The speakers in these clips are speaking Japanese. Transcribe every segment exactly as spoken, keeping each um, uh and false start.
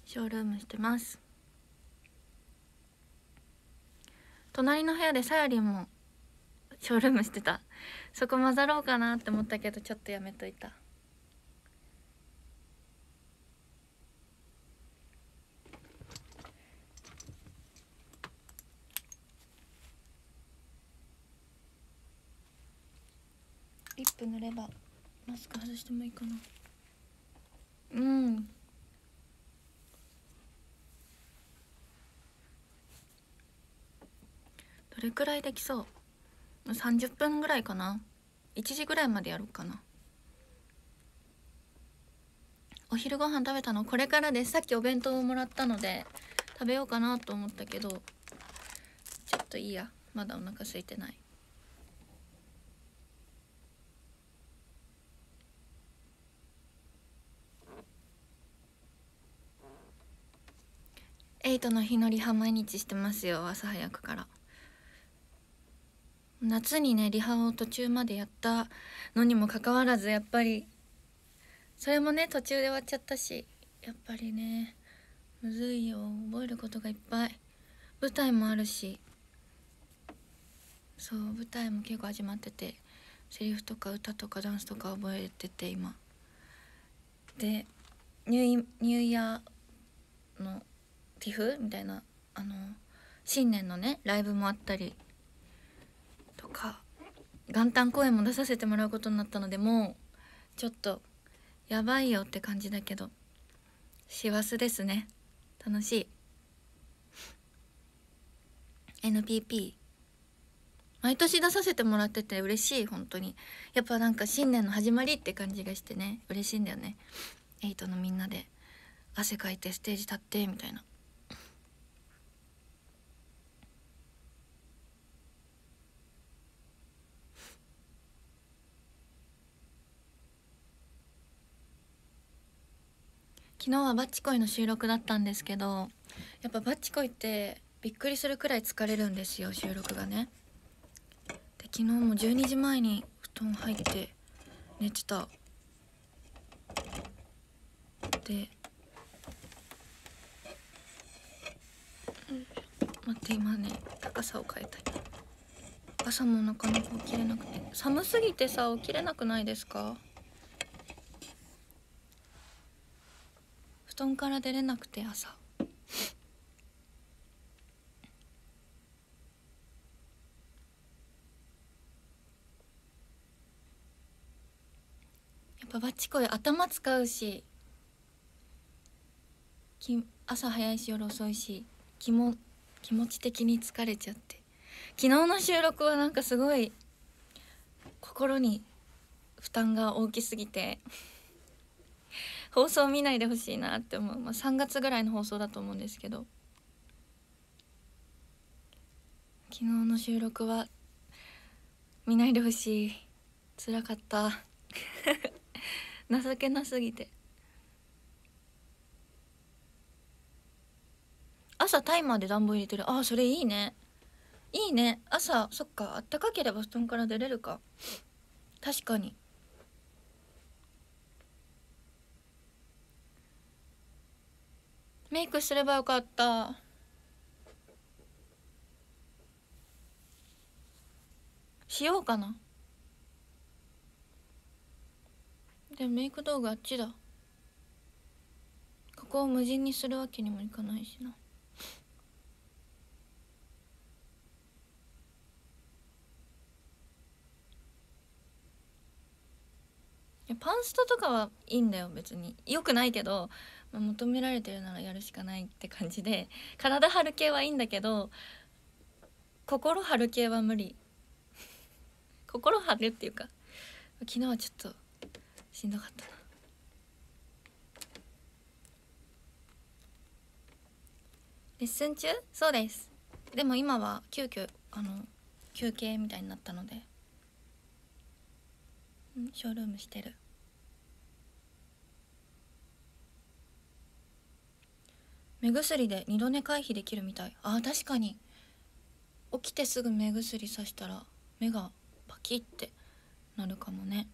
ショールームしてます。隣の部屋でさやりんもショールームしてた。そこ混ざろうかなって思ったけどちょっとやめといた。リップ塗ればマスク外してもいいかな。うん、どれくらいできそう？さんじゅっぷんぐらいかな。いちじぐらいまでやろうかな。お昼ご飯食べたの？これからです。さっきお弁当をもらったので食べようかなと思ったけどちょっといいや、まだお腹空いてない。エイトの日のリハ毎日してますよ、朝早くから。夏にねリハを途中までやったのにもかかわらずやっぱりそれもね途中で終わっちゃったし、やっぱりねむずいよ、覚えることがいっぱい。舞台もあるし、そう舞台も結構始まっててセリフとか歌とかダンスとか覚えてて今でニューイ、ニューイヤーのティフみたいなあの新年のねライブもあったりとか元旦公演も出させてもらうことになったので、もうちょっとやばいよって感じだけど師走ですね。楽しい。 エヌピーピー 毎年出させてもらってて嬉しい。本当にやっぱなんか新年の始まりって感じがしてね嬉しいんだよね。エイトのみんなで汗かいてステージ立ってみたいな。昨日はバッチコイの収録だったんですけど、やっぱバッチコイってびっくりするくらい疲れるんですよ、収録がね。で昨日もじゅうにじまえに布団入って寝てた。で待って今ね高さを変えたい。朝もなかなか起きれなくて、寒すぎてさ起きれなくないですか？布団から出れなくて朝。やっぱバッチコイ頭使うしき朝早いし夜遅いし気も気持ち的に疲れちゃって、昨日の収録はなんかすごい心に負担が大きすぎて放送見ないでほしいなって思う。まあ、さんがつぐらいの放送だと思うんですけど、昨日の収録は見ないでほしい。辛かった情けなすぎて。朝タイマーで暖房入れてる。ああそれいいねいいね。朝そっかあったかければ布団から出れるか。確かに。メイクすればよかった。しようかな。でもメイク道具あっちだ。ここを無人にするわけにもいかないしな。いやパンストとかはいいんだよ別に。よくないけど、まあ、求められてるならやるしかないって感じで、体張る系はいいんだけど心張る系は無理。心張るっていうか昨日はちょっとしんどかったな。レッスン中？そうです。でも今は急遽あの休憩みたいになったので、んショールームしてる。目薬で二度寝回避できるみたい。あー確かに起きてすぐ目薬さしたら目がパキッてなるかもね。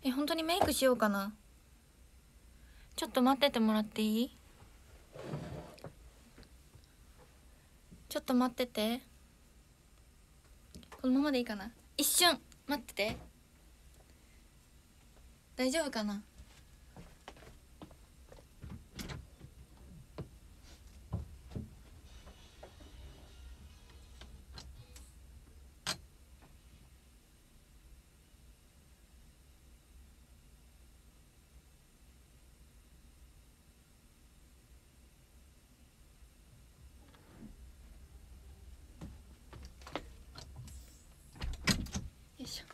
え、本当にメイクしようかな。ちょっと待っててもらっていい？ちょっと待ってて。このままでいいかな。一瞬待ってて。大丈夫かな。よいしょ。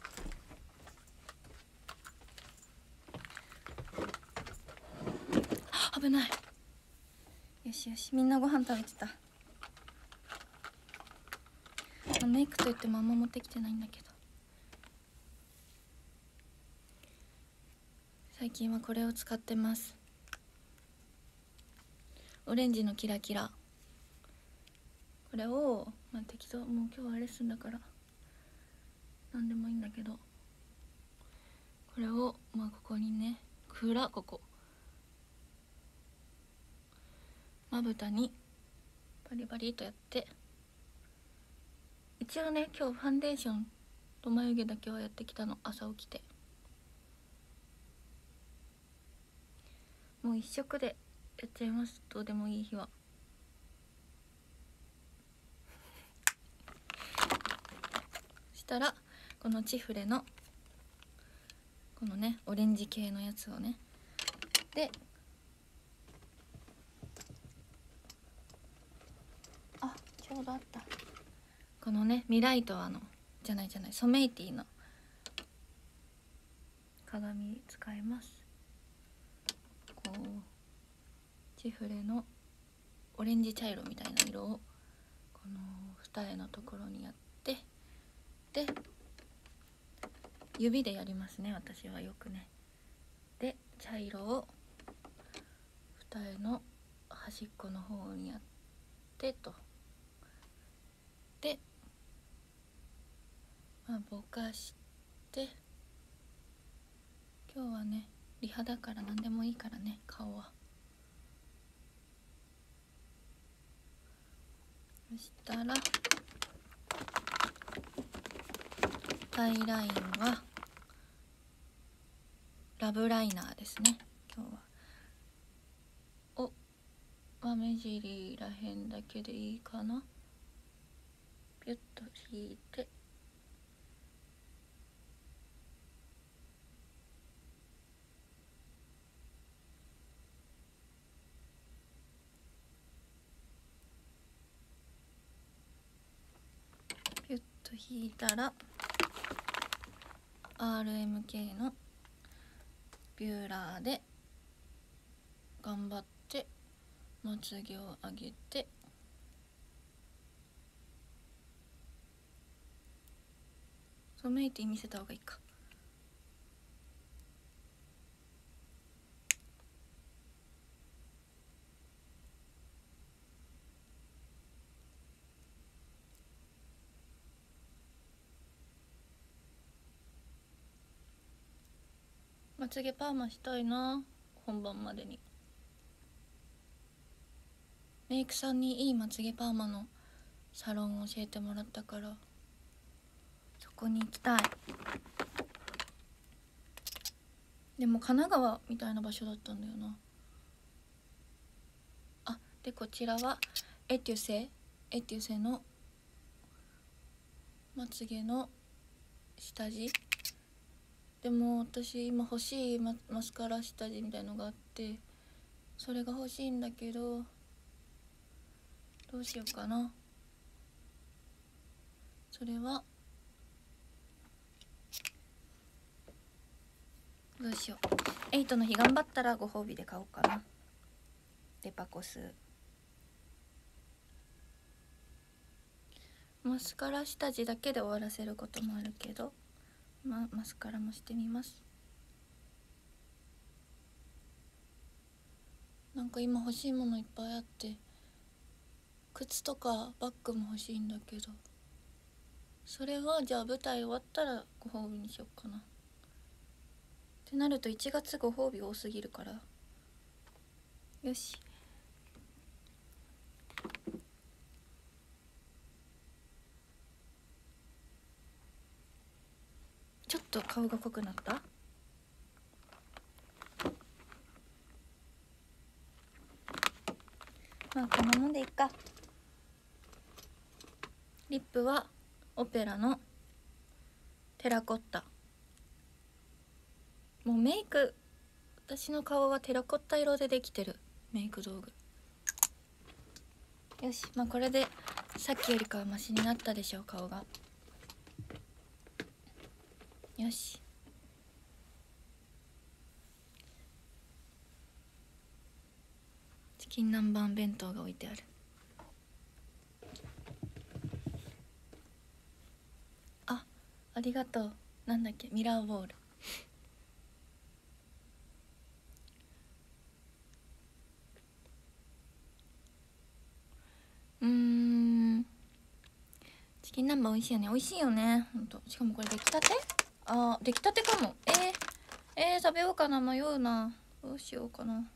危ない。よしよし、みんなご飯食べてた。メイクといってもあんま持ってきてないんだけど、最近はこれを使ってます。オレンジのキラキラ。これを、まあ、適当、もう今日はレッスンだから何でもいいんだけど、これをまあここにね、暗ここまぶたにバリバリとやって、一応ね今日ファンデーションと眉毛だけはやってきたの、朝起きて。もう一色でやっちゃいます、どうでもいい日は。そしたらこのチフレのこのねオレンジ系のやつをね、であちょうどあった、このねミライトワのじゃないじゃないソメイティの鏡使います。こうチフレのオレンジ茶色みたいな色をこの二重のところにやって、で指でやりますね、私はよくね。で茶色を二重の端っこの方にやってと、で、まあ、ぼかして、今日はねリハだから何でもいいからね、顔は。そしたらアイラインはラブライナーですね。今日はお目尻らへんだけでいいかな。ピュッと引いて、ピュッと引いたら アールエムケー のビューラーで頑張ってまつげを上げて、ソメイティ見せた方がいいか。まつげパーマしたいな、本番までに。メイクさんにいいまつげパーマのサロンを教えてもらったから、そこに行きたい。でも神奈川みたいな場所だったんだよな。あ、でこちらはエテュセエテュセのまつげの下地。でも私今欲しい マ, マスカラ下地みたいのがあって、それが欲しいんだけどどうしようかな。それはどうしよう、エイトの日頑張ったらご褒美で買おうかな。デパコスマスカラ下地だけで終わらせることもあるけど、まあマスカラもしてみます。なんか今欲しいものいっぱいあって、靴とかバッグも欲しいんだけど、それはじゃあ舞台終わったらご褒美にしよっかな。 ってなるといちがつご褒美多すぎるから、よし。ちょっと顔が濃くなった。まあこんなもんでいっか。リップはオペラのテラコッタ。もうメイク、私の顔はテラコッタ色でできてるメイク道具。よし、まあこれでさっきよりかはマシになったでしょう、顔が。よし。チキン南蛮弁当が置いてある。あ、ありがとう。なんだっけ、ミラーボール。うーん、チキン南蛮美味しいよね。美味しいよね、ほんと。しかもこれ出来たて。あー、出来たてかも。えー、えー、食べようかな。迷うな。どうしようかな。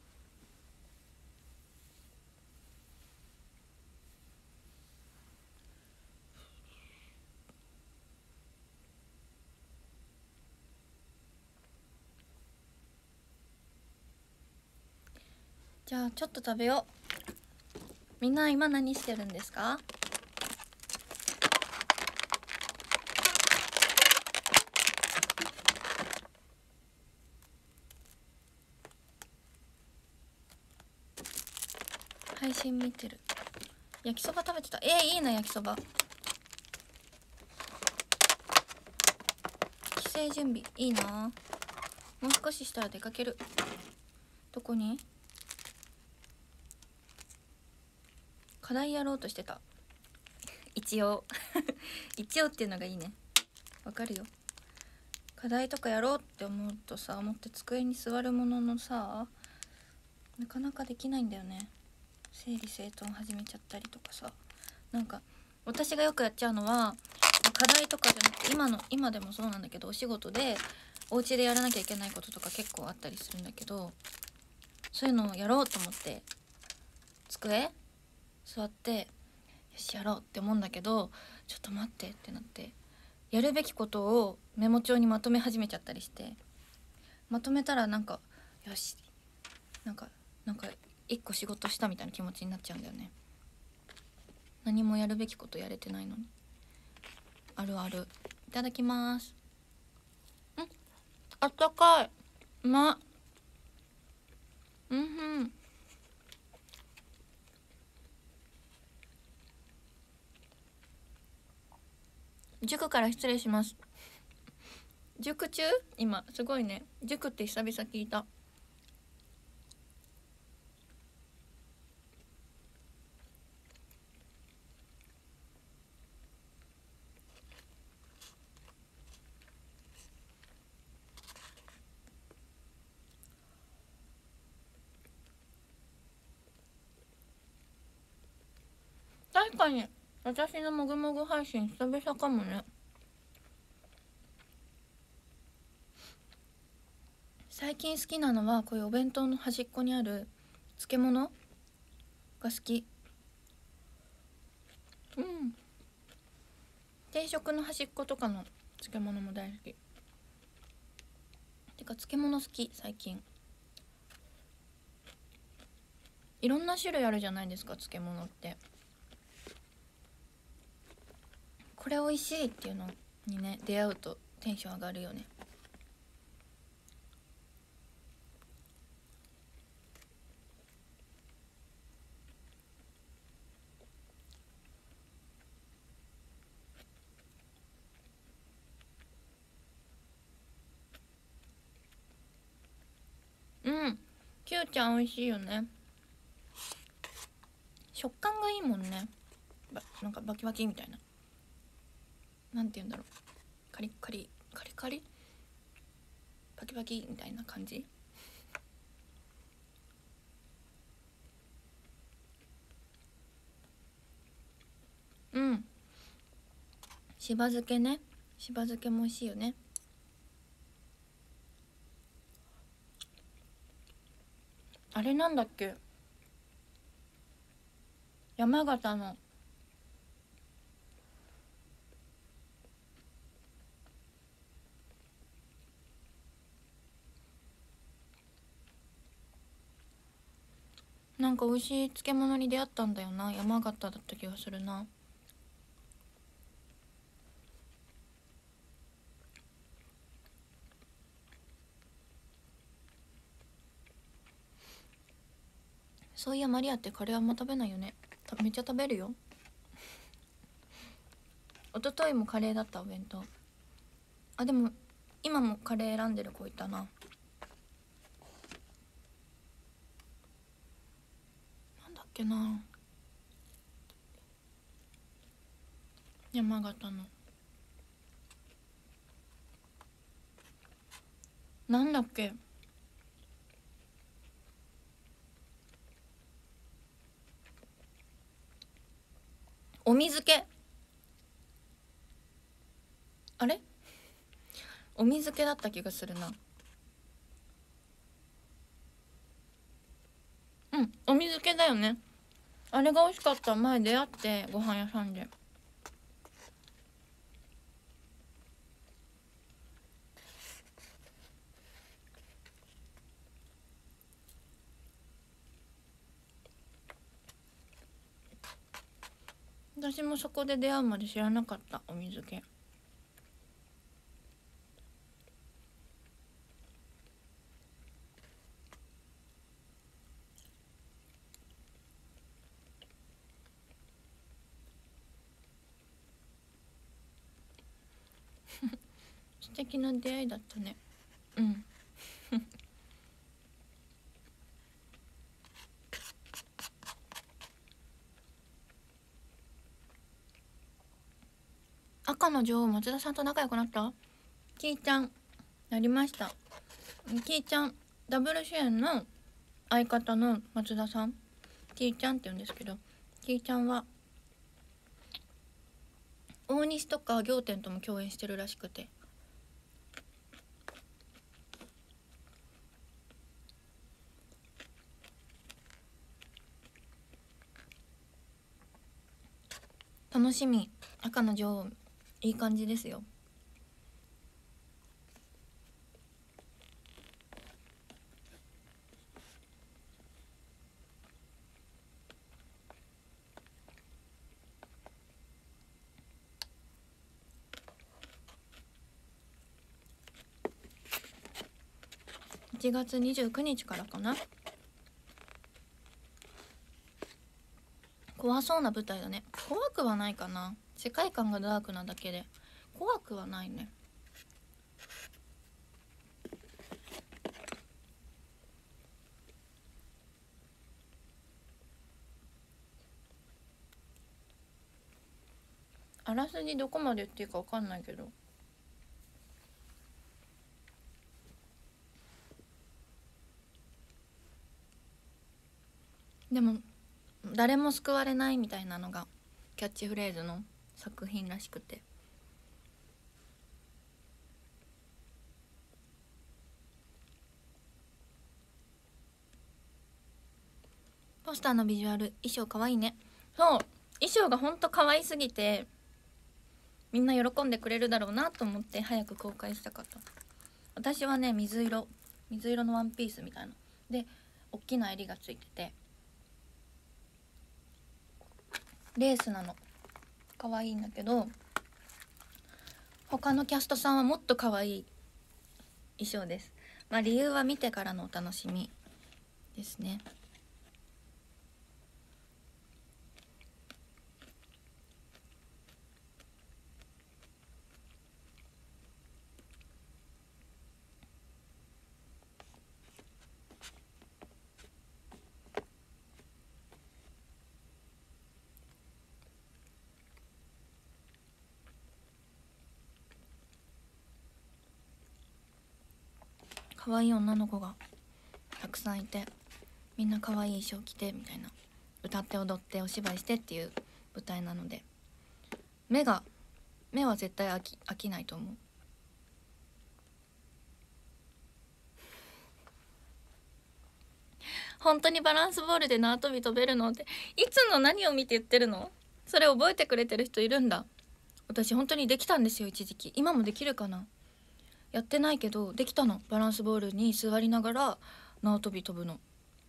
じゃあちょっと食べよう。みんな今何してるんですか？配信見てる。焼きそば食べてた。えー、いいな、焼きそば。帰省準備いいな。もう少ししたら出かける。どこに？課題やろうとしてた。一応一応っていうのがいいね。わかるよ。課題とかやろうって思うとさ、思って机に座るもののさ、なかなかできないんだよね。整理整頓始めちゃったりとかさ、なんか私がよくやっちゃうのは、課題とかじゃなくて、今の今でもそうなんだけど、お仕事でお家でやらなきゃいけないこととか結構あったりするんだけど、そういうのをやろうと思って机座ってよしやろうって思うんだけど、ちょっと待ってってなって、やるべきことをメモ帳にまとめ始めちゃったりして、まとめたらなんかよし、なんかなんか一個仕事したみたいな気持ちになっちゃうんだよね。何もやるべきことやれてないのに。あるある。いただきます。ん、あったかい。うまっ。うんふん。塾から失礼します。塾中？今すごいね。塾って久々聞いた。確かに私のもぐもぐ配信久々かもね。最近好きなのはこういうお弁当の端っこにある漬物が好き。うん、定食の端っことかの漬物も大好き。てか漬物好き最近。いろんな種類あるじゃないですか、漬物って。これ美味しいっていうのにね、出会うとテンション上がるよね。うん、キューちゃん美味しいよね。食感がいいもんね。ばなんかバキバキみたいな、なんて言うんだろう、カリカリカリカリバキバキみたいな感じ。うん、しば漬けね。しば漬けも美味しいよね。 あれなんだっけ、山形のなんか美味しい漬物に出会ったんだよな。山形だった気がするな。そういやマリアってカレーあんま食べないよね。めっちゃ食べるよ。一昨日もカレーだった、お弁当。あ、でも今もカレー選んでる子いたな。なんだっけな、山形のなんだっけ、お水系、あれお水系だった気がするな。うん、お水系だよね。あれが美味しかった。前出会ってご飯屋さんで。私もそこで出会うまで知らなかった、お水系。素敵な出会いだったね。うん赤の女王松田さんと仲良くなった？キーちゃんなりました。キーちゃんダブル主演の相方の松田さん、キーちゃんって言うんですけど、キーちゃんは大西とか仰天とも共演してるらしくて、楽しみ。赤の女王いい感じですよ。いちがつにじゅうくにちからかな。怖そうな舞台だね。怖くはないかな、世界観がダークなだけで怖くはないね。あらすじどこまで言っていいか分かんないけど、でも誰も救われないみたいなのがキャッチフレーズの作品らしくて、ポスターのビジュアル、衣装かわいいね。そう、衣装がほんとかわいすぎてみんな喜んでくれるだろうなと思って早く公開したかった。私はね水色水色のワンピースみたいなで大きな襟がついててレースなの、可愛いんだけど、他のキャストさんはもっと可愛い衣装です。まあ理由は見てからのお楽しみですね。可愛い女の子がたくさんいて、みんな可愛い衣装着てみたいな、歌って踊ってお芝居してっていう舞台なので、目が目は絶対飽き飽きないと思う。 本当にバランスボールで縄跳び飛べるのって、いつの何を見て言ってるの？それ覚えてくれてる人いるんだ。私本当にできたんですよ、一時期。今もできるかな。やってないけどできたの。バランスボールに座りながら縄跳び飛ぶの。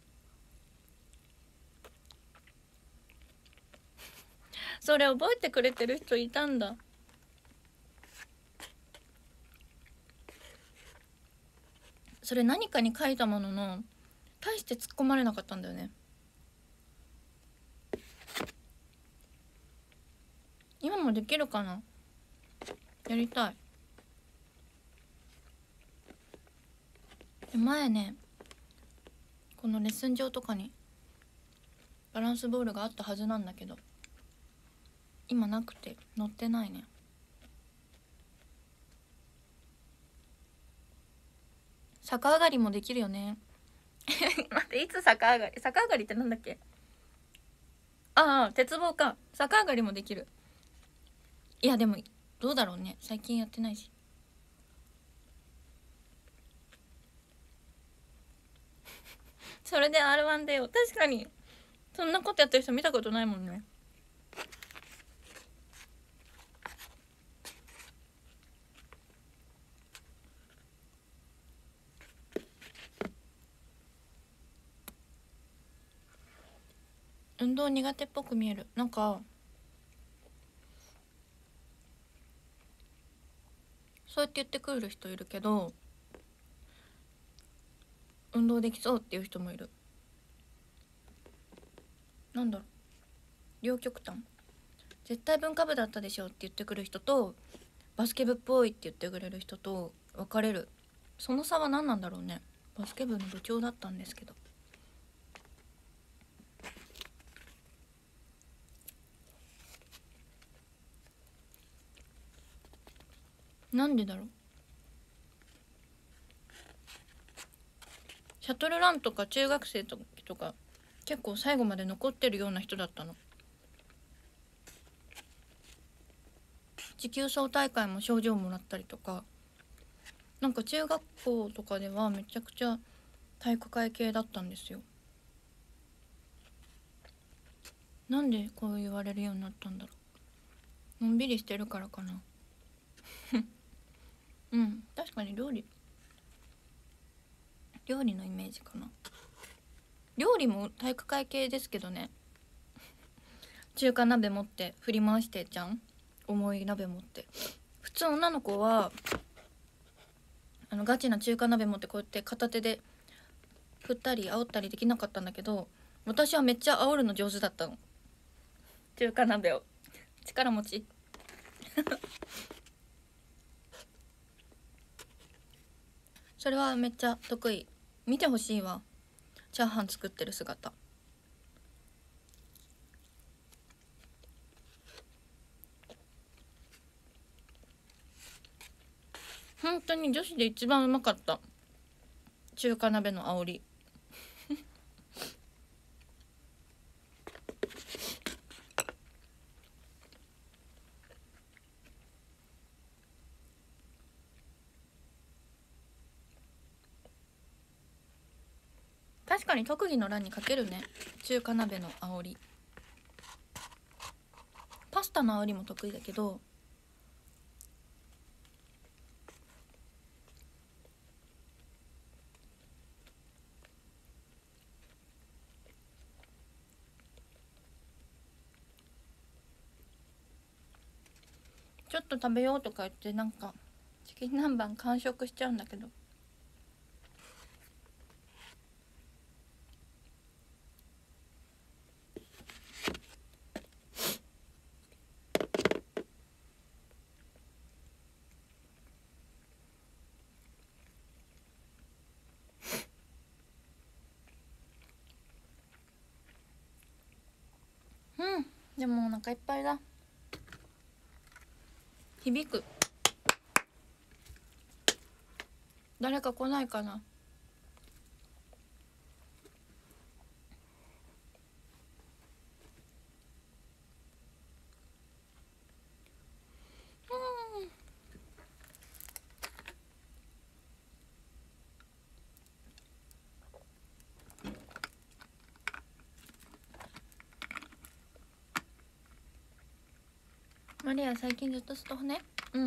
それ覚えてくれてる人いたんだ。それ何かに書いたものの大して突っ込まれなかったんだよね。今もできるかな。やりたい。前ね、このレッスン場とかにバランスボールがあったはずなんだけど、今なくて乗ってないね。逆上がりもできるよね。待って、いつ逆上がり、逆上がりってなんだっけ。ああ、鉄棒か。逆上がりもできる。いやでもどうだろうね、最近やってないし。それで アールワン で確かにそんなことやってる人見たことないもんね。運動苦手っぽく見える。なんかそうやって言ってくる人いるけど、運動できそうっていう人もいる。なんだろう、両極端。絶対文化部だったでしょって言ってくる人と、バスケ部っぽいって言ってくれる人と分かれる。その差は何なんだろうね。バスケ部の部長だったんですけど。なんでだろう。シャトルランとか中学生とか結構最後まで残ってるような人だったの。持久走大会も賞状もらったりとか、なんか中学校とかではめちゃくちゃ体育会系だったんですよ。なんでこう言われるようになったんだろう。のんびりしてるからかな。うん、確かに料理料理のイメージかな。料理も体育会系ですけどね。中華鍋持って振り回してじゃん、重い鍋持って。普通女の子はあのガチな中華鍋持ってこうやって片手で振ったり煽ったりできなかったんだけど、私はめっちゃ煽るの上手だったの。中華鍋を力持ちそれはめっちゃ得意。見てほしいわ、チャーハン作ってる姿。本当に女子で一番うまかった、中華鍋の煽り。確かに特技の欄に書けるね、中華鍋の煽り。パスタの煽りも得意だけど、ちょっと食べようとか言ってなんかチキン南蛮完食しちゃうんだけど。うん、でもお腹いっぱいだ。響く。誰か来ないかな。 マリア最近ずっと外羽？うん、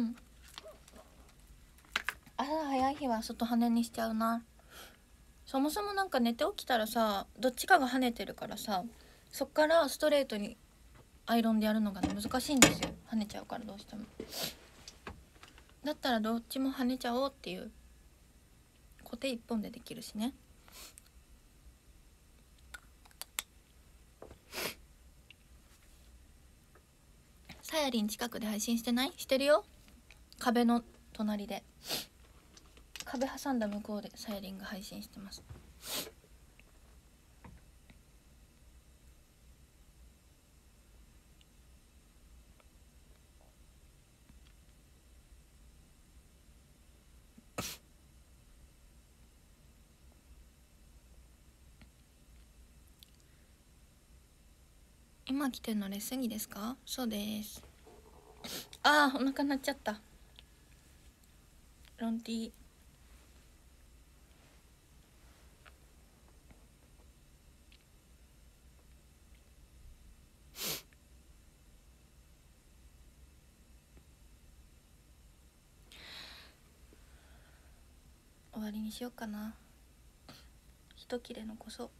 朝早い日は外羽にしちゃうな。そもそもなんか寝て起きたらさ、どっちかが跳ねてるからさ、そっからストレートにアイロンでやるのがね難しいんですよ。跳ねちゃうからどうしても。だったらどっちも跳ねちゃおうっていう、固定一本でできるしね。さやりん近くで配信してない？してるよ。壁の隣で、壁挟んだ向こうでさやりんが配信してます。今来てんのレッスン着ですか？そうです。あー、お腹鳴っちゃった。ロンティー終わりにしようかな。一切れ残そう。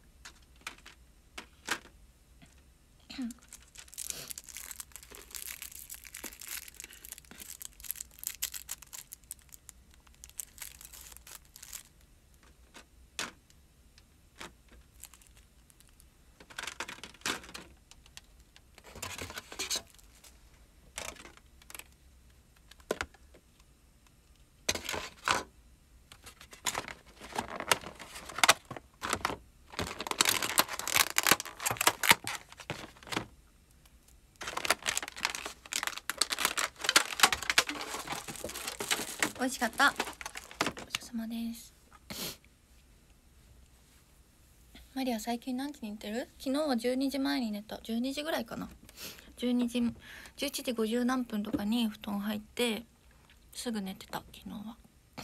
美味しかった。ごちそうさまです。マリア最近何時に寝てる？昨日はじゅうにじまえに寝た。じゅうにじぐらいかな。じゅうにじ、じゅういちじごじゅう何分とかに布団入ってすぐ寝てた、昨日は。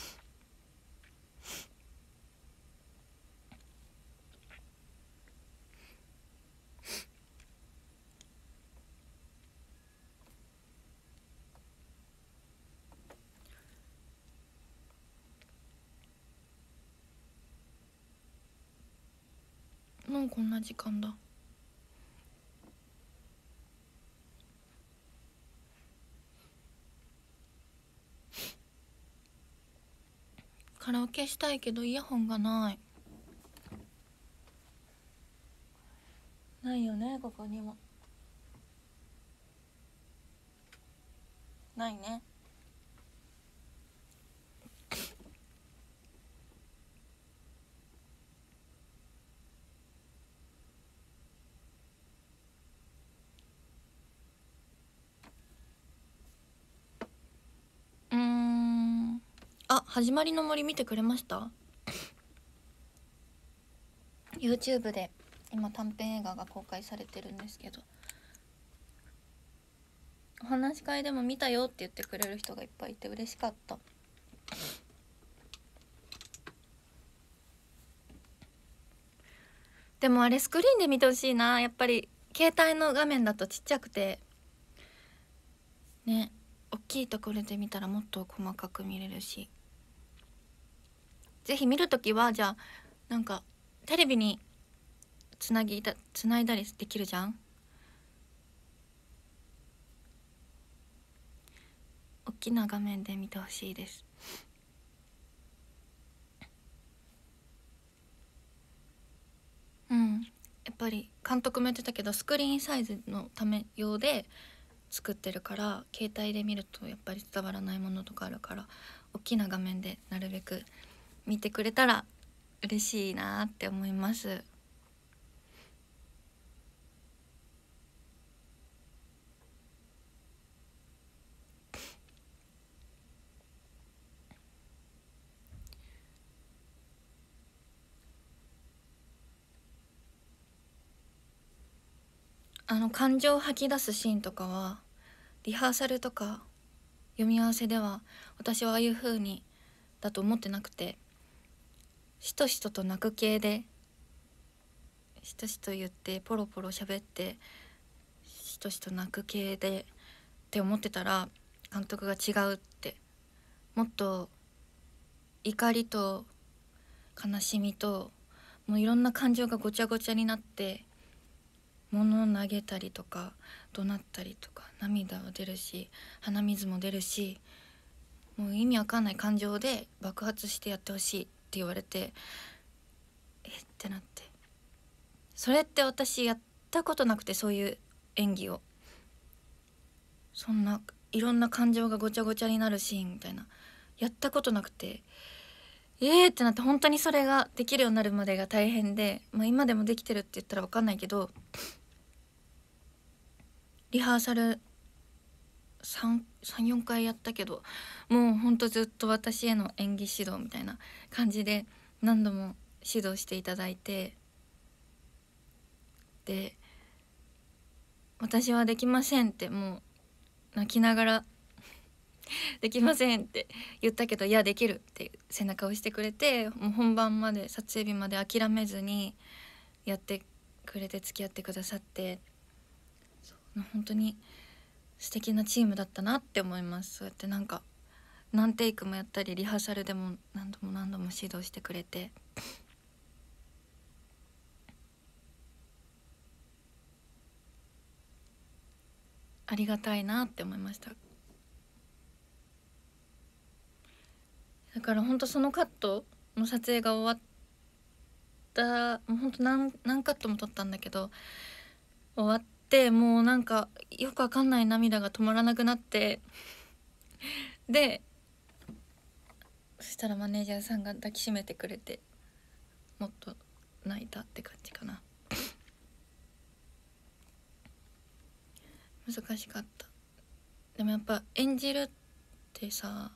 もうこんな時間だ。カラオケしたいけどイヤホンがない。ないよね、ここにも。ないね。うーん。あ、始まりの森見てくれました？ YouTube で今短編映画が公開されてるんですけど、お話し会でも見たよって言ってくれる人がいっぱいいて嬉しかった。でもあれスクリーンで見てほしいな。やっぱり携帯の画面だとちっちゃくてね、大きいところで見たらもっと細かく見れるし、ぜひ見るときはじゃあなんかテレビにつなぎだつないだりできるじゃん。大きな画面で見てほしいです。うん、やっぱり監督も言ってたけどスクリーンサイズのため用で作ってるから、携帯で見るとやっぱり伝わらないものとかあるから、大きな画面でなるべく見てくれたら嬉しいなって思います。あの感情を吐き出すシーンとかはリハーサルとか読み合わせでは私はああいう風にだと思ってなくて、しとしとと泣く系で、しとしと言ってポロポロ喋ってしとしと泣く系でって思ってたら監督が違うって、もっと怒りと悲しみともういろんな感情がごちゃごちゃになって物を投げたりとか怒鳴ったりとか涙は出るし鼻水も出るし、もう意味わかんない感情で爆発してやってほしいって言われて、えってなって、それって私やったことなくて、そういう演技をそんないろんな感情がごちゃごちゃになるシーンみたいなやったことなくて、えーってなって、本当にそれができるようになるまでが大変で、まあ、今でもできてるって言ったら分かんないけど、リハーサルさん、よんかいやったけど、もうほんとずっと私への演技指導みたいな感じで何度も指導していただいて、で私はできませんってもう泣きながらできませんって言ったけど、いやできるって背中を押してくれて、もう本番まで撮影日まで諦めずにやってくれて付き合ってくださって、そう本当に素敵なチームだったなって思います。そうやってなんか何テイクもやったりリハーサルでも何度も何度も指導してくれて、ありがたいなって思いました。だからほんとそのカットの撮影が終わったもうほんと 何, 何カットも撮ったんだけど、終わってもうなんかよくわかんない涙が止まらなくなって、でそしたらマネージャーさんが抱きしめてくれて、もっと泣いたって感じかな。難しかった。でもやっぱ演じるってさ、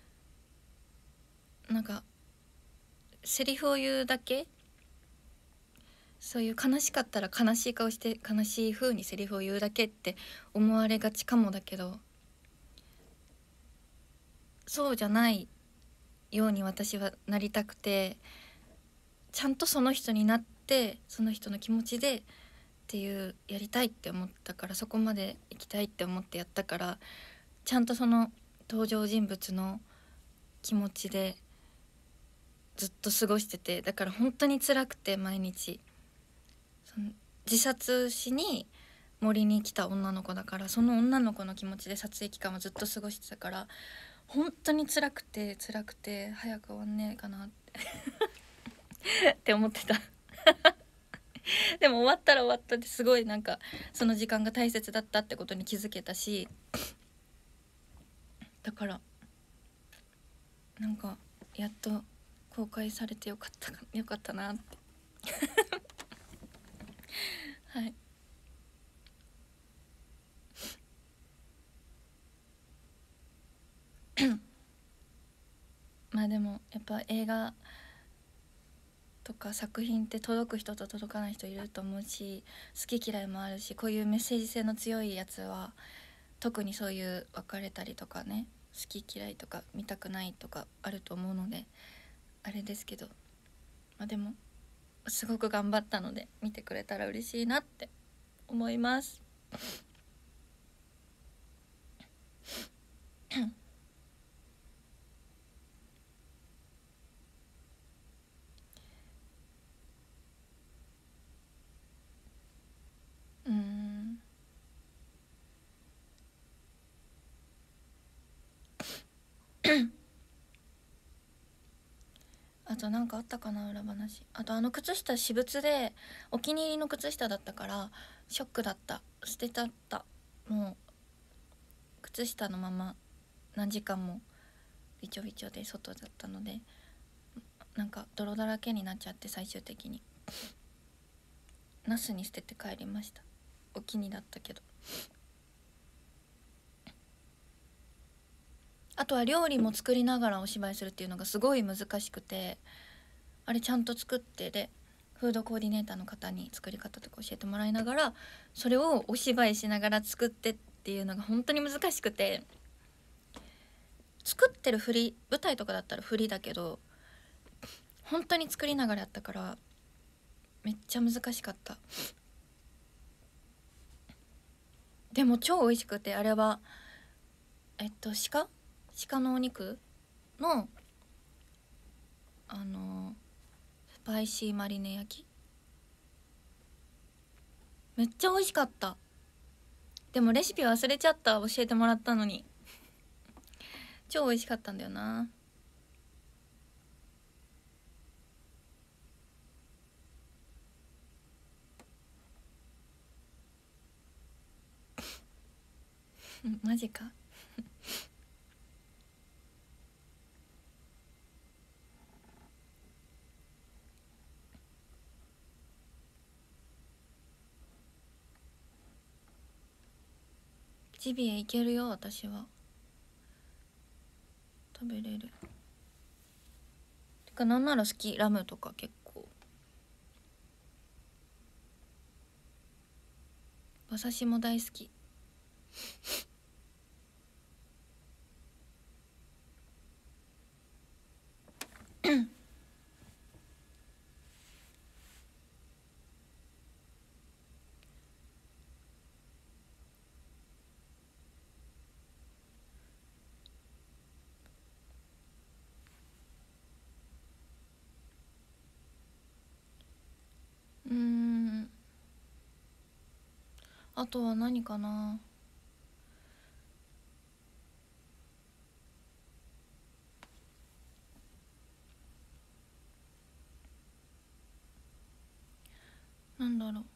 なんかセリフを言うだけ、そういう悲しかったら悲しい顔して悲しい風にセリフを言うだけって思われがちかもだけど、そうじゃないように私はなりたくて、ちゃんとその人になってその人の気持ちでっていうやりたいって思ったから、そこまで行きたいって思ってやったから、ちゃんとその登場人物の気持ちでずっと過ごしてて、だから本当に辛くて毎日その自殺しに森に来た女の子だから、その女の子の気持ちで撮影期間はずっと過ごしてたから、本当に辛くて辛くて早く終わんねえかなってって思ってたでも終わったら終わったですごいなんかその時間が大切だったってことに気づけたし、だからなんかやっと公開されてよかったかよかったなってはいまあでもやっぱ映画とか作品って届く人と届かない人いると思うし、好き嫌いもあるし、こういうメッセージ性の強いやつは特にそういう別れたりとかね、好き嫌いとか見たくないとかあると思うのであれですけど、まあでもすごく頑張ったので見てくれたら嬉しいなって思いますうーんあとなんかあったかな裏話。あとあの靴下私物でお気に入りの靴下だったからショックだった。捨てちゃった。もう靴下のまま何時間もびちょびちょで外だったので、なんか泥だらけになっちゃって、最終的にナスに捨てて帰りました。お気にだったけど。あとは料理も作りながらお芝居するっていうのがすごい難しくて、あれちゃんと作って、でフードコーディネーターの方に作り方とか教えてもらいながらそれをお芝居しながら作ってっていうのが本当に難しくて、作ってる振り、舞台とかだったら振りだけど本当に作りながらやったからめっちゃ難しかった。 でも超美味しくて、あれはえっと鹿鹿のお肉のあのスパイシーマリネ焼き、めっちゃ美味しかった。でもレシピ忘れちゃった、教えてもらったのに。超美味しかったんだよな。マジか。ジビエいけるよ、私は。食べれる。てかなんなら好き、ラムとか結構。馬刺しも大好き。うーん、あとは何かな。なんだろう。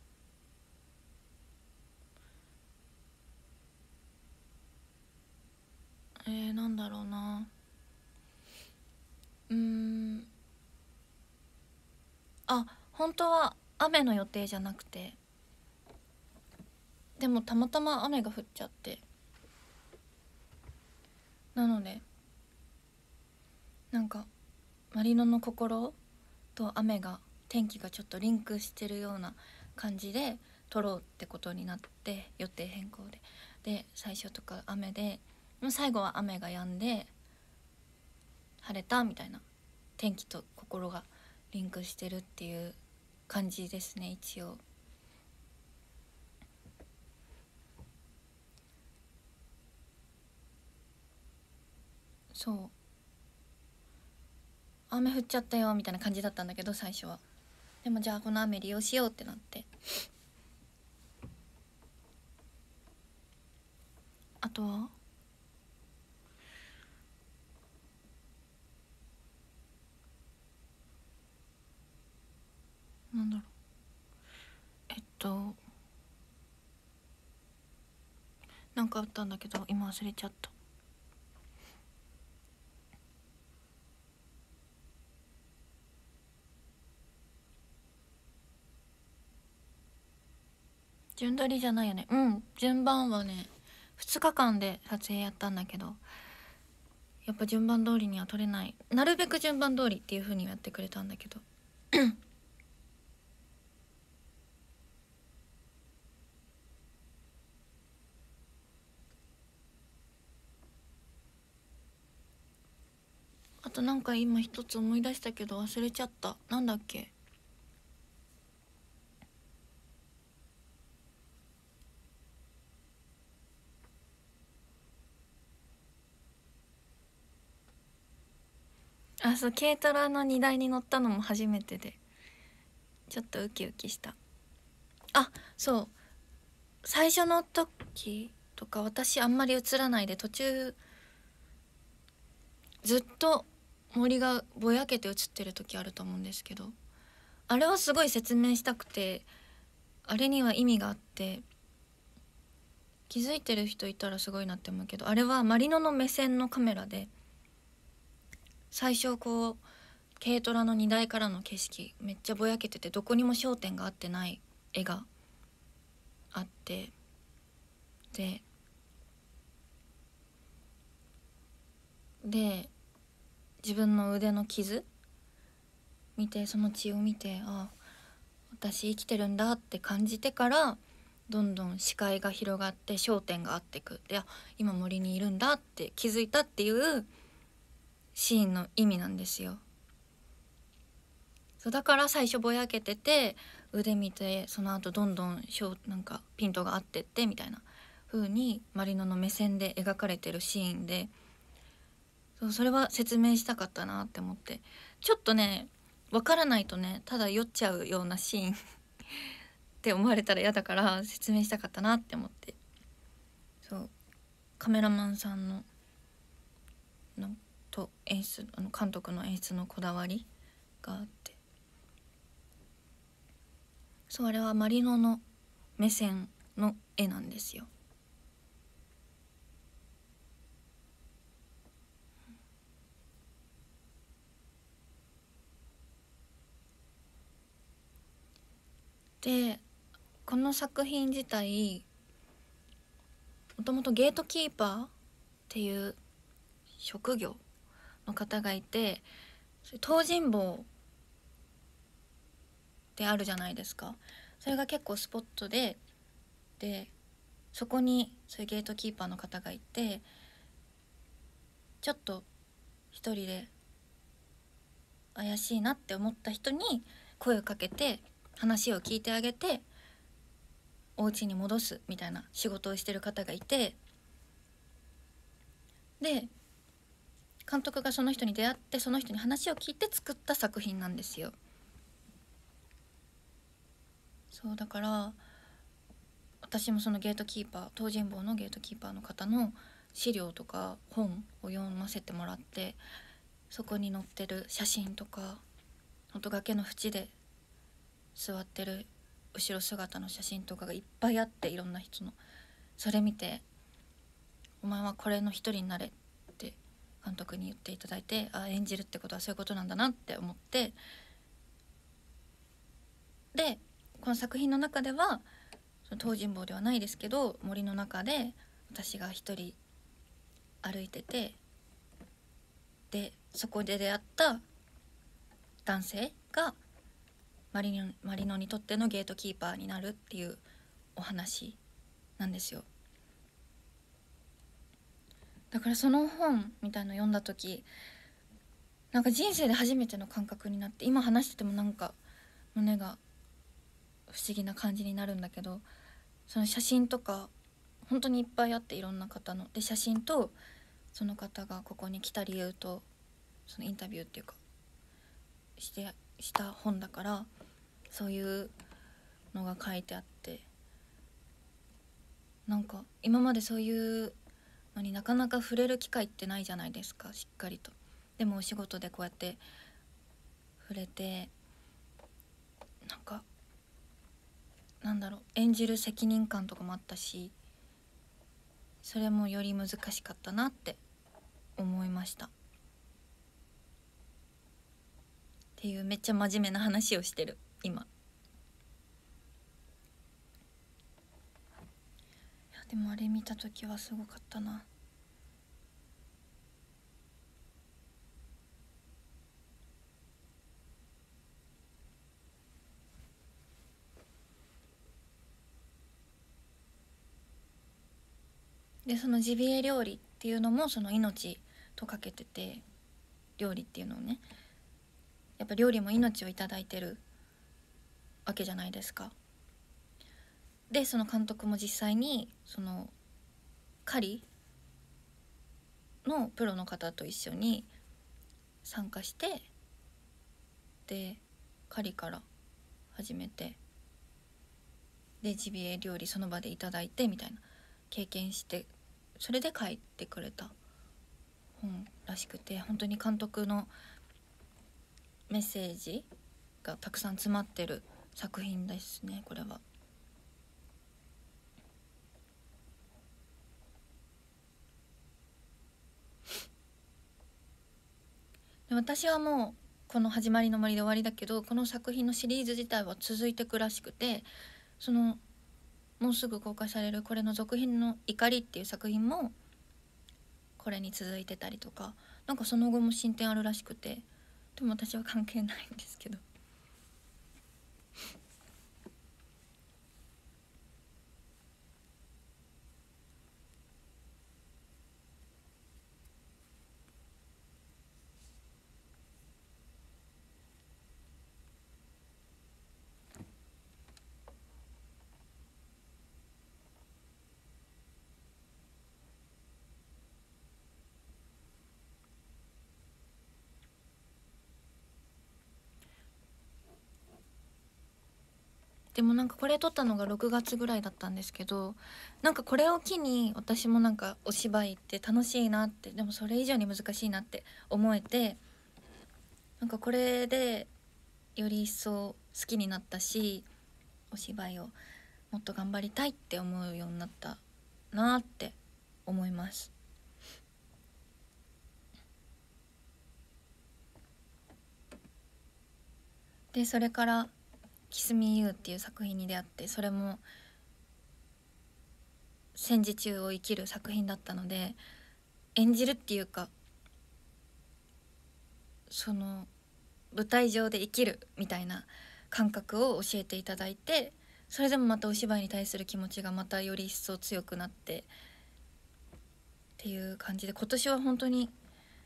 えー、なんだろうな。うーん、あ、本当は雨の予定じゃなくて、でもたまたま雨が降っちゃって、なのでなんかマリノの心と雨が、天気がちょっとリンクしてるような感じで撮ろうってことになって、予定変更でで最初とか雨で、もう最後は雨が止んで晴れたみたいな、天気と心がリンクしてるっていう感じですね、一応。そう、雨降っちゃったよみたいな感じだったんだけど最初は。でもじゃあこの雨利用しようってなって、あとはなんだろう、えっとなんかあったんだけど今忘れちゃった。順撮りじゃないよね。うん、順番はねふつかかんで撮影やったんだけど、やっぱ順番通りには撮れない。なるべく順番通りっていう風にやってくれたんだけどあとなんか今一つ思い出したけど忘れちゃった。なんだっけ。あ、そう、軽トラの荷台に乗ったのも初めてでちょっとウキウキした。あ、そう、最初の時とか私あんまり映らないで、途中ずっと森がぼやけて映ってる時あると思うんですけど、あれはすごい説明したくて、あれには意味があって、気づいてる人いたらすごいなって思うけど、あれはマリノの目線のカメラで、最初こう軽トラの荷台からの景色めっちゃぼやけてて、どこにも焦点が合ってない絵があって、でで自分の腕の傷見て、その血を見て、あ、私生きてるんだって感じてから、どんどん視界が広がって焦点が合ってく、で、あ、今森にいるんだって気づいたっていうシーンの意味なんですよ。そうだから最初ぼやけてて腕見てその後どんどんショーなんかピントが合ってってみたいな風にマリノの目線で描かれてるシーンで、そうそれは説明したかったなって思って、ちょっとね分からないとねただ酔っちゃうようなシーンって思われたら嫌だから説明したかったなって思って、そうカメラマンさんののと演出あの監督の演出のこだわりがあって、そうあれはマリノの目線の絵なんですよ。でこの作品自体もともとゲートキーパーっていう職業の方がいて、東尋坊ってあるじゃないですか。それが結構スポットででそこにそういうゲートキーパーの方がいて、ちょっと一人で怪しいなって思った人に声をかけて話を聞いてあげてお家に戻すみたいな仕事をしてる方がいて、で監督がその人に出会ってその人に話を聞いて作った作品なんですよ。そうだから私もそのゲートキーパー東尋坊のゲートキーパーの方の資料とか本を読ませてもらって、そこに載ってる写真とかほんと崖の縁で座ってる後ろ姿の写真とかがいっぱいあって、いろんな人のそれ見てお前はこれの一人になれって監督に言っていただいて、あ演じるってことはそういうことなんだなって思って、でこの作品の中ではその東尋坊ではないですけど森の中で私が一人歩いてて、でそこで出会った男性がマリノ、マリノにとってのゲートキーパーになるっていうお話なんですよ。だからその本みたいの読んだ時なんか人生で初めての感覚になって、今話しててもなんか胸が不思議な感じになるんだけど、その写真とか本当にいっぱいあって、いろんな方ので写真とその方がここに来た理由とそのインタビューっていうかしてした本だから、そういうのが書いてあって、なんか今までそういうのになかなか触れる機会ってないじゃないですか、しっかりと。でもお仕事でこうやって触れて、なんかなんだろう演じる責任感とかもあったし、それもより難しかったなって思いましたっていう、めっちゃ真面目な話をしてる今。いやでもあれ見た時はすごかったな。でそのジビエ料理っていうのもその命とかけてて、料理っていうのをねやっぱ料理も命をいただいてるわけじゃないですか。でその監督も実際にその狩りのプロの方と一緒に参加して、で狩りから始めて、でジビエ料理その場でいただいてみたいな経験して、それで書いてくれた本らしくて、本当に監督のメッセージがたくさん詰まってる作品ですね、これは。で私はもうこの始まりの森で終わりだけど、この作品のシリーズ自体は続いてくらしくて、そのもうすぐ公開されるこれの続編の怒りっていう作品もこれに続いてたりとか、なんかその後も進展あるらしくて、でも私は関係ないんですけど。 でもなんかこれ撮ったのがろくがつぐらいだったんですけど、なんかこれを機に私もなんかお芝居って楽しいなって、でもそれ以上に難しいなって思えて、なんかこれでより一層好きになったし、お芝居をもっと頑張りたいって思うようになったなって思います。でそれから「キス・ミー・ユー」っていう作品に出会って、それも戦時中を生きる作品だったので、演じるっていうかその舞台上で生きるみたいな感覚を教えていただいて、それでもまたお芝居に対する気持ちがまたより一層強くなってっていう感じで、今年は本当に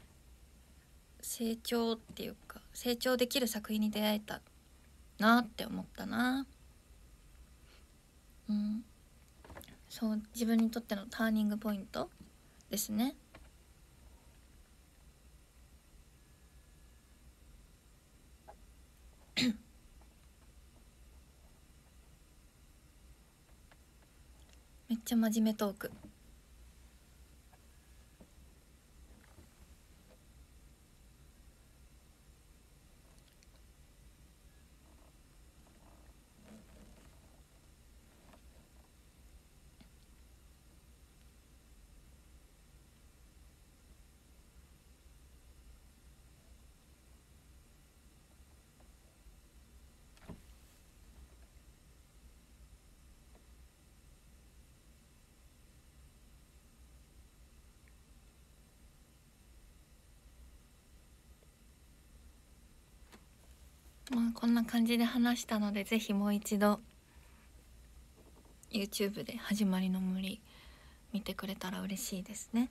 成長っていうか成長できる作品に出会えたなって思ったな。うん、そう自分にとってのターニングポイントですね。めっちゃ真面目トーク。まあこんな感じで話したので、ぜひもう一度 YouTube で始まりの森見てくれたら嬉しいですね。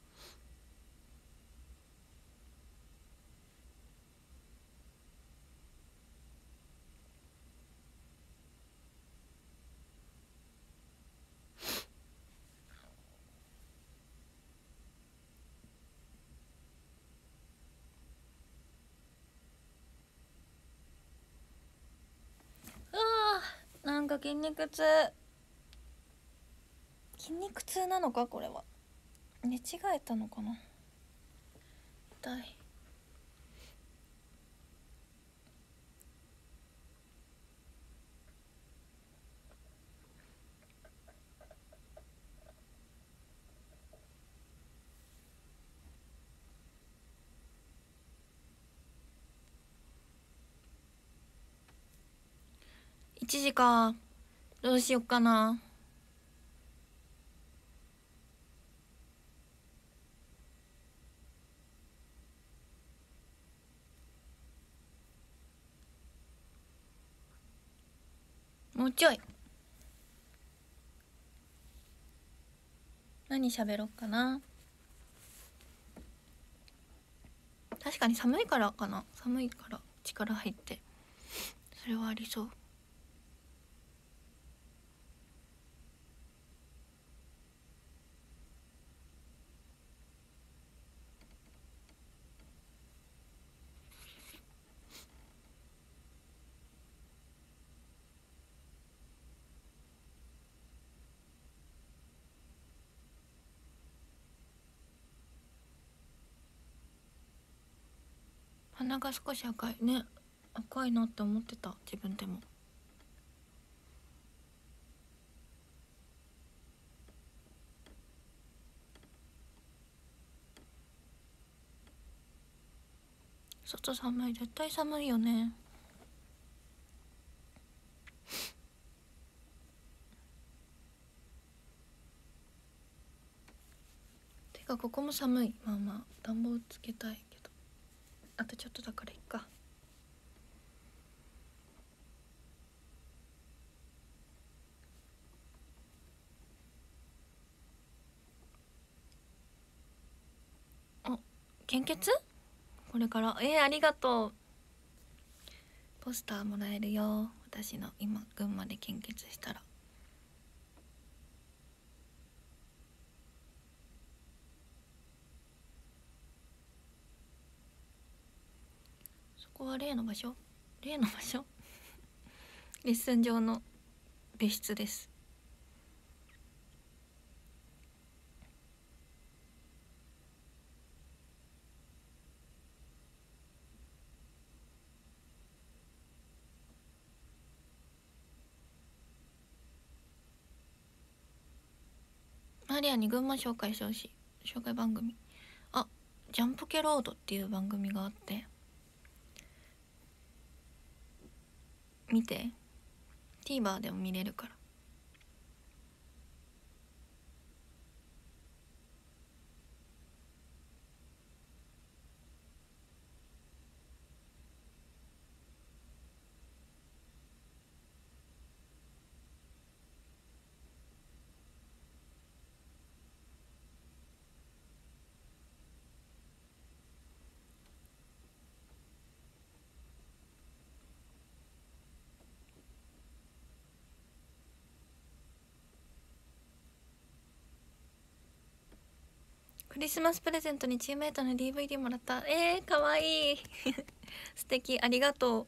うわー、なんか筋肉痛。筋肉痛なのかこれは。寝違えたのかな。痛い。いちじか。どうしよっかな。もうちょい。何喋ろっかな。確かに寒いからかな。寒いから力入って、それはありそう。鼻が少し赤いね。赤いなって思ってた自分でも。外寒い、絶対寒いよね。てかここも寒い。まあまあ暖房つけたいけど、あとちょっとだからいっか。お、献血これから。えー、ありがとう。ポスターもらえるよ、私の今群馬で献血したら。そこは例の場所、例の場所レッスン上の別室です。マリアに群馬紹介してほしい。紹介番組、あ、ジャンポケロードっていう番組があって、見て。 TVer でも見れるから。クリスマスプレゼントにチームメイトの ディーブイディー もらった。えー、かわいい素敵、ありがとう。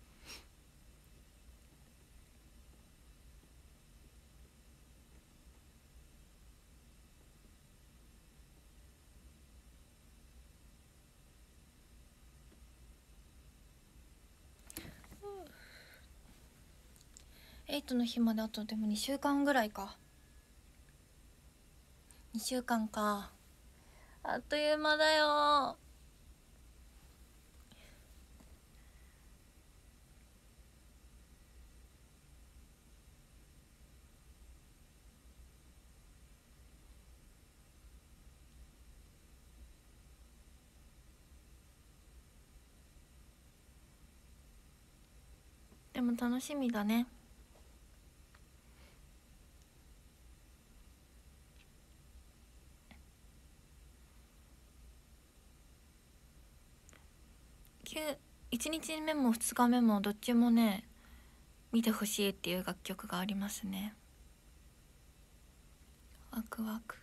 エイトの日まであとでもにしゅうかんぐらいか。にしゅうかんか、あっという間だよ。でも楽しみだね。いちにちめもふつかめもどっちもね見てほしいっていう楽曲がありますね。ワクワク。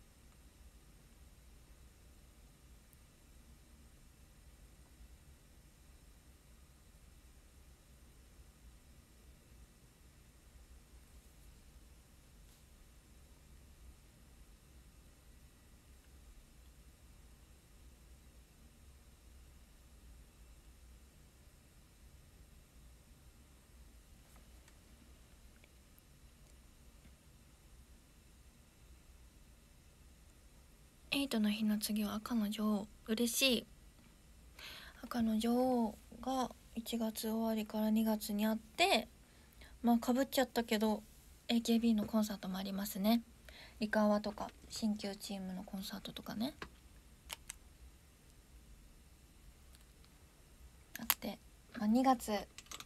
エイトの日の次は赤の女王。嬉しい。赤の女王がいちがつ終わりからにがつにあって、まあかぶっちゃったけど エーケービー のコンサートもありますね。リカワとか新旧チームのコンサートとかねあって、まあ、にがつ、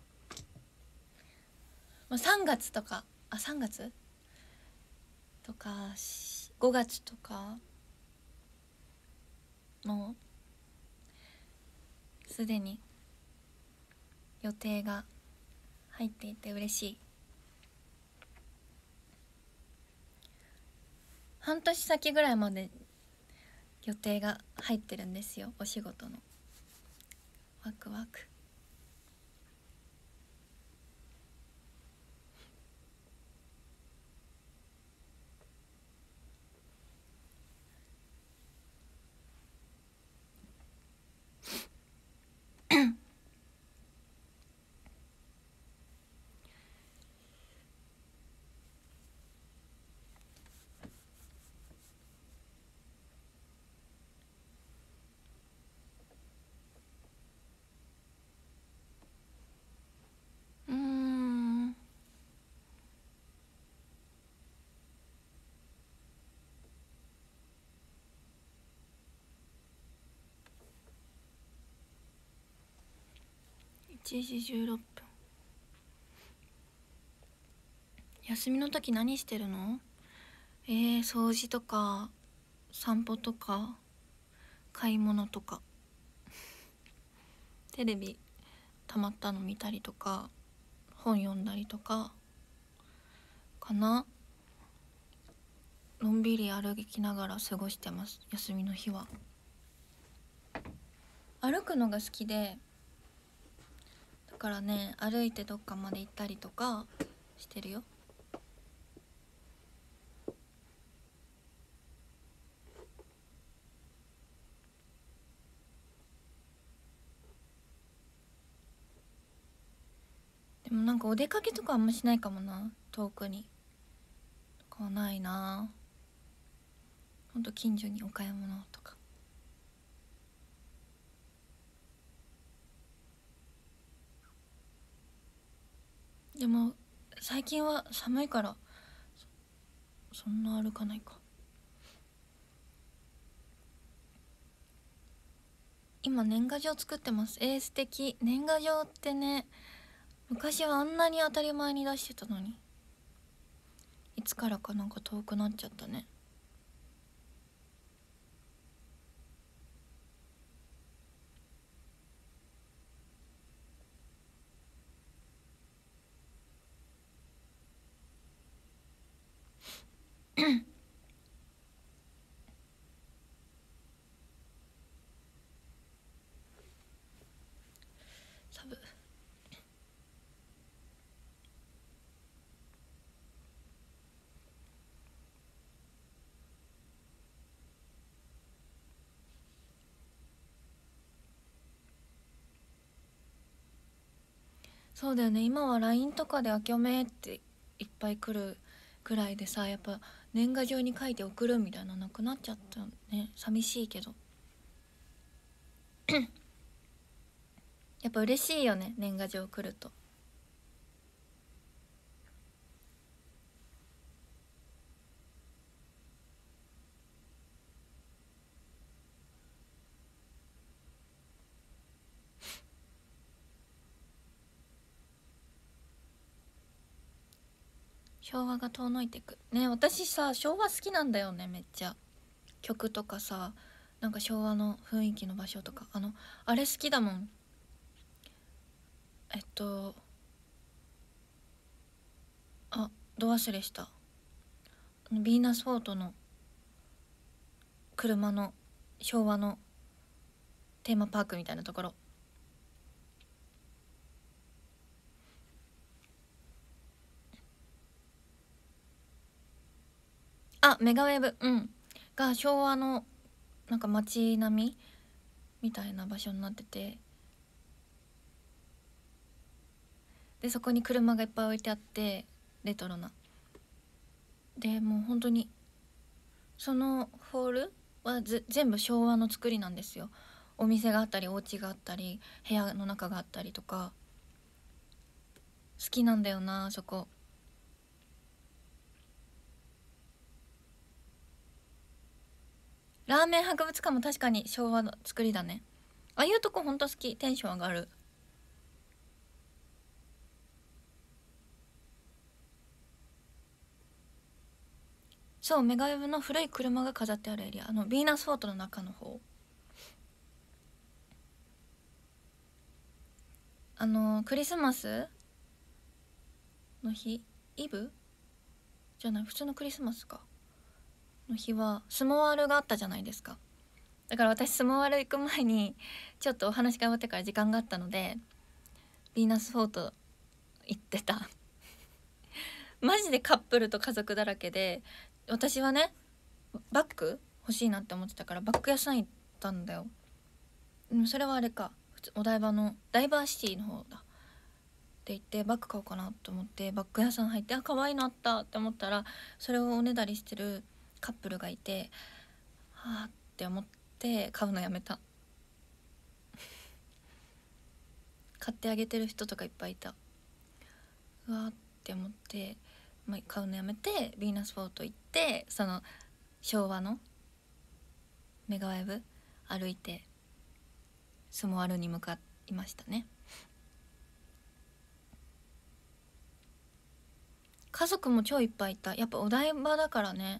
まあ、さんがつとか、あさんがつとかごがつとかもうすでに予定が入っていて嬉しい。半年先ぐらいまで予定が入ってるんですよ、お仕事の。ワクワク。うーんいちじじゅうろっぷん。休みの時何してるの？えー、掃除とか散歩とか買い物とかテレビたまったの見たりとか本読んだりとかかな。のんびり歩きながら過ごしてます、休みの日は。歩くのが好きで、だからね、歩いてどっかまで行ったりとかしてるよ。でもなんかお出かけとかあんましないかもな、遠くにとかはないな。ほんと近所にお買い物とか。でも最近は寒いからそんな歩かないか。今年賀状作ってます。えー、素敵。年賀状ってね、昔はあんなに当たり前に出してたのに、いつからかなんか遠くなっちゃったね。サブそうだよね。今は ライン とかで「明けおめ」っていっぱい来るくらいでさ、やっぱ年賀状に書いて送るみたいななくなっちゃったね。寂しいけどやっぱ嬉しいよね、年賀状来ると。昭和が遠のいてくね。私さ、昭和好きなんだよね、めっちゃ。曲とかさ、なんか昭和の雰囲気の場所とか、あのあれ好きだもん。えっとあ、ど忘れした。ヴィーナスフォートの車の昭和のテーマパークみたいなところ。あ、メガウェブ、うんが昭和のなんか街並みみたいな場所になってて、でそこに車がいっぱい置いてあって、レトロな。でもう本当にそのホールはぜ全部昭和の作りなんですよ。お店があったり、お家があったり、部屋の中があったりとか。好きなんだよな、そこ。ラーメン博物館も確かに昭和の作りだね。ああいうとこほんと好き。テンション上がる。そう、メガウェブの古い車が飾ってあるエリア、あのヴィーナスフォートの中の方。あのクリスマスの日、イブじゃない、普通のクリスマスかの日はスモワールがあったじゃないですか。だから私スモワール行く前にちょっとお話が終わってから時間があったので、ヴィーナスフォート行ってたマジでカップルと家族だらけで、私はねバッグ欲しいなって思ってたからバッグ屋さん行ったんだよ。うん、それはあれか、普通お台場のダイバーシティの方だって言って、バッグ買おうかなと思ってバッグ屋さん入って、あ、可愛いのあったって思ったら、それをおねだりしてるカップルがいて、はあって思って買うのやめた買ってあげてる人とかいっぱいいた。うわーって思って、まあ、買うのやめてヴィーナスフォート行って、その昭和のメガウェブ歩いてスモアルに向かいましたね。家族も超いっぱいいた。やっぱお台場だからね。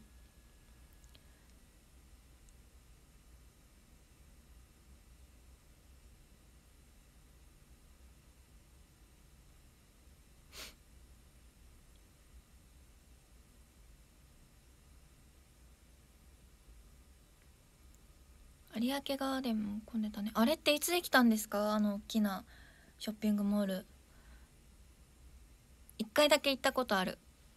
有明ガーデンも混んでたね。あれっていつできたんですか、あの大きなショッピングモール。 一回だけ行ったことある。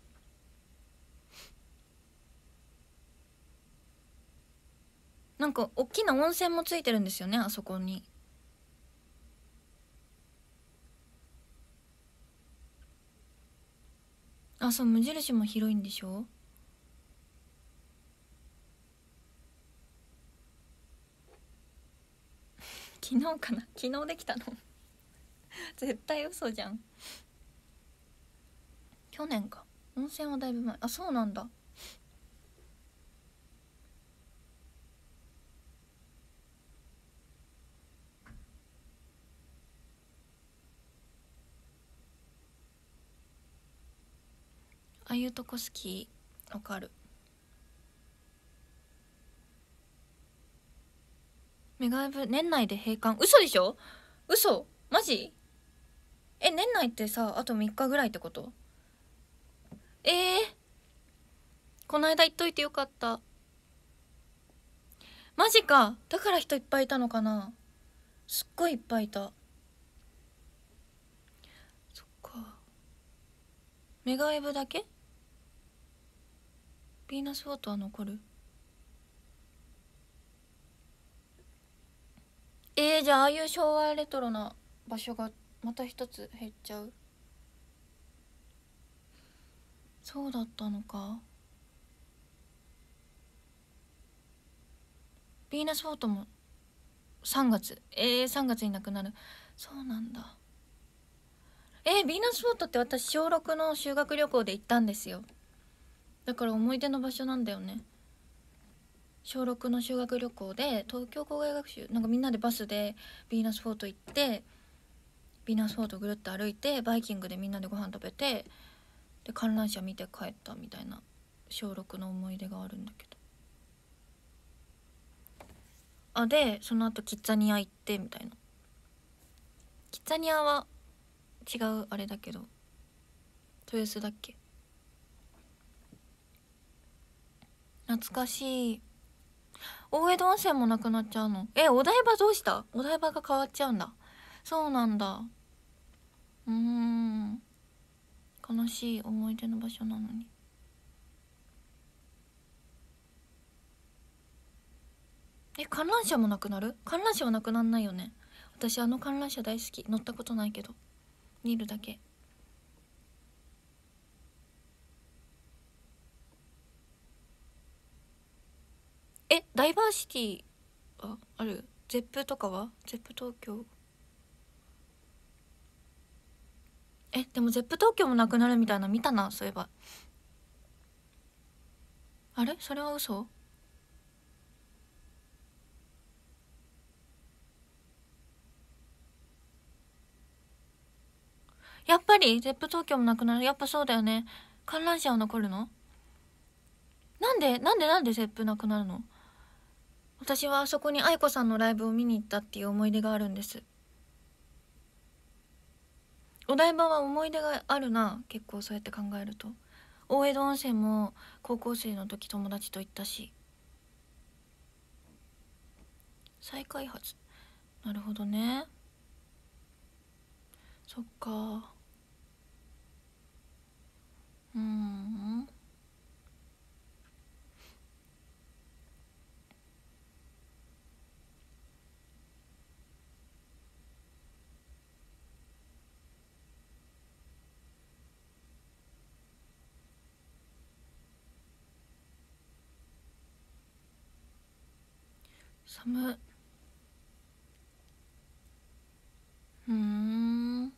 なんか大きな温泉もついてるんですよね、あそこに。あ、そう、無印も広いんでしょ。昨日かな、昨日できたの絶対嘘じゃん。去年か。温泉はだいぶ前。あ、そうなんだ。ああいうとこ好き。わかる。メガウェブ年内で閉館。嘘でしょ。嘘マジ。え、年内ってさ、あとみっかぐらいってこと。えー、この間言っといてよかった。マジか。だから人いっぱいいたのかな。すっごいいっぱいいた。そっか。メガウェブだけ。ヴィーナスフォートは残る。えー、じゃあああいう昭和レトロな場所がまた一つ減っちゃう。そうだったのか。ヴィーナスフォートもさんがつ。えー、さんがつになくなる。そうなんだ。えー、ヴィーナスフォートって私小ろくの修学旅行で行ったんですよ。だから思い出の場所なんだよね。小ろくの修学旅行で東京校外学習、なんかみんなでバスでヴィーナスフォート行って、ヴィーナスフォートぐるっと歩いて、バイキングでみんなでご飯食べて、で観覧車見て帰ったみたいな小ろくの思い出があるんだけど。あ、でその後キッザニア行ってみたいな。キッザニアは違うあれだけど、豊洲だっけ。懐かしい。大江戸温泉もなくなっちゃうの。え、お台場どうした。お台場が変わっちゃうんだ。そうなんだ。うーん、悲しい思い出の場所なのに。え、観覧車もなくなる。観覧車はなくなんないよね。私あの観覧車大好き。乗ったことないけど見るだけ。え、ダイバーシティはある。ゼップとかは。ゼップ東京。え、でもゼップ東京もなくなるみたいな見たな、そういえば。あれ、それは嘘。やっぱりゼップ東京もなくなる。やっぱそうだよね。観覧車は残るの。なんでなんでなんでゼップなくなるの。私はあそこに愛子さんのライブを見に行ったっていう思い出があるんです。お台場は思い出があるな、結構そうやって考えると。大江戸温泉も高校生の時友達と行ったし。再開発。なるほどね。そっか。うーん。寒。うーん。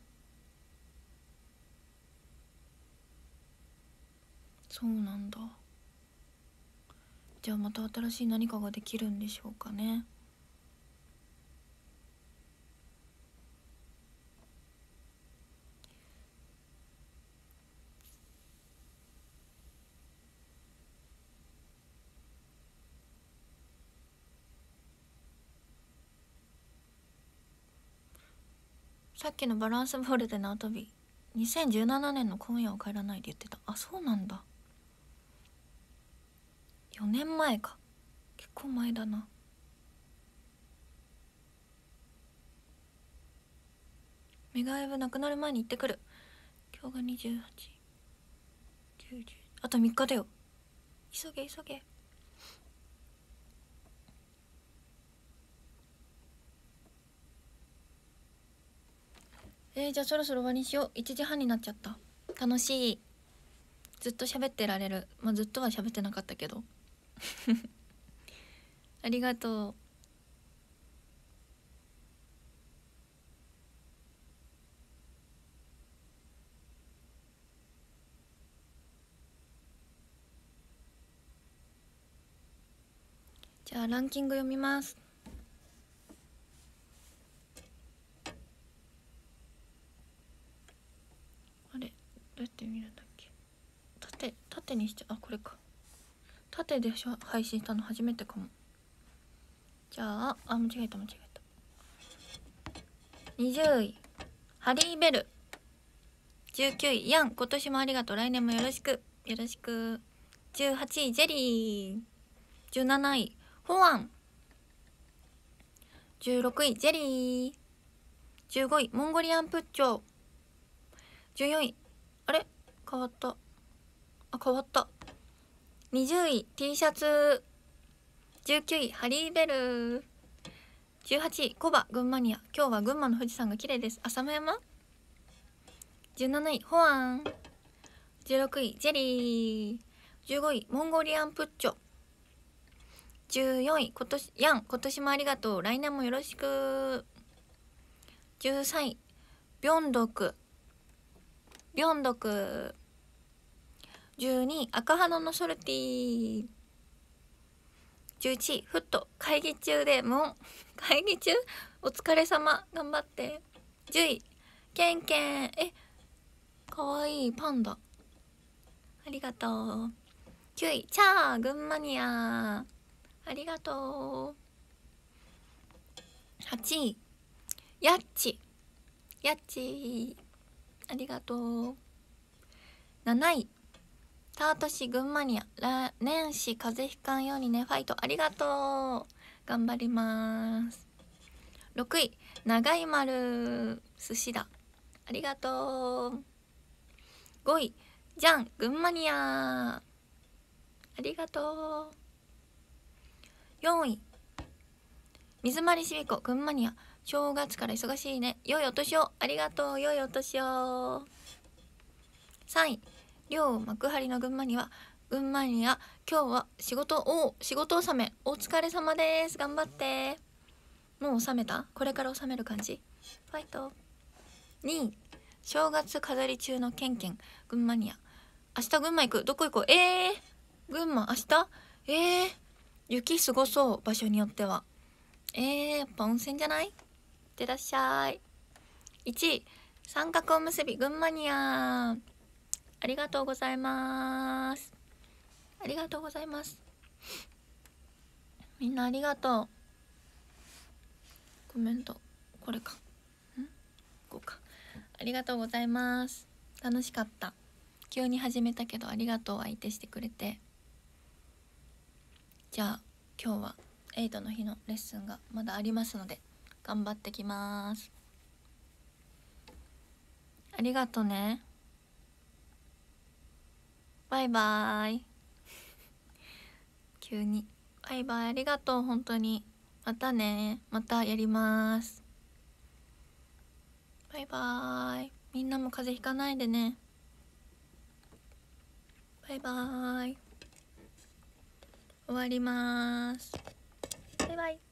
そうなんだ。じゃあまた新しい何かができるんでしょうかね。さっきのバランスボールで縄跳びにせんじゅうななねんの今夜を帰らないで言ってた。あ、そうなんだ。よねんまえか。結構前だな。メガウェブなくなる前に行ってくる。 今日がにじゅうはち、きゅうじゅう、あとみっかだよ。急げ急げ。えー、じゃあそろそろ終わりにしよう。いちじはんになっちゃった。楽しい。ずっと喋ってられる。まあずっとは喋ってなかったけどありがとう。じゃあランキング読みます。あれどうやって見るんだっけ。縦縦にしちゃ、あこれか。縦で配信したの初めてかも。じゃああ間違えた間違えた。にじゅういハリーベル。じゅうきゅういヤン、今年もありがとう、来年もよろしくよろしく。じゅうはちいジェリー。じゅうなないホアン。じゅうろくいジェリー。じゅうごいモンゴリアンプッチョ。じゅうよんいあれ変わった、あ変わった。にじゅうい T シャツ。じゅうきゅういハリーベル。じゅうはちいコバ群馬ニア、今日は群馬の富士山が綺麗です、浅間山。じゅうなないホアン。じゅうろくいジェリー。じゅうごいモンゴリアンプッチョ。じゅうよんい今年ヤン、今年もありがとう、来年もよろしく。じゅうさんいビョンドク。ビョンドク。じゅうにい赤花のソルティ。じゅういちいフット会議中でもう会議中お疲れ様頑張って。じゅういケンケン、えかわいいパンダありがとう。きゅういチャー群馬ニアありがとう。はちいヤッチヤッチありがとう。なないタート市群馬ニア来年始風邪ひかんようにねファイトありがとう頑張ります。ろくい長い丸寿司だありがとう。ごいじゃん群馬ニアありがとう。よんい水まりしみこ群馬ニア正月から忙しいね良いお年をありがとう良いお年を。さんい両幕張の群馬には群馬には今日は仕事お仕事納めお疲れ様です頑張って。もう納めたこれから納める感じファイト。にい正月飾り中のケンケン群馬には明日群馬行くどこ行こうえー、群馬明日えー、雪すごそう場所によっては。えー、やっぱ温泉じゃない。いってらっしゃい。いちい三角おむすび群馬にゃありがとうございます。ありがとうございます。みんなありがとう。コメントこれかんこうか。ありがとうございます。楽しかった。急に始めたけどありがとう相手してくれて。じゃあ今日はエイトの日のレッスンがまだありますので頑張ってきます。ありがとね。バイバーイ急にバイバイありがとう本当に。またねまたやります。バイバーイ。みんなも風邪ひかないでね。バイバーイ終わります。バイバイ。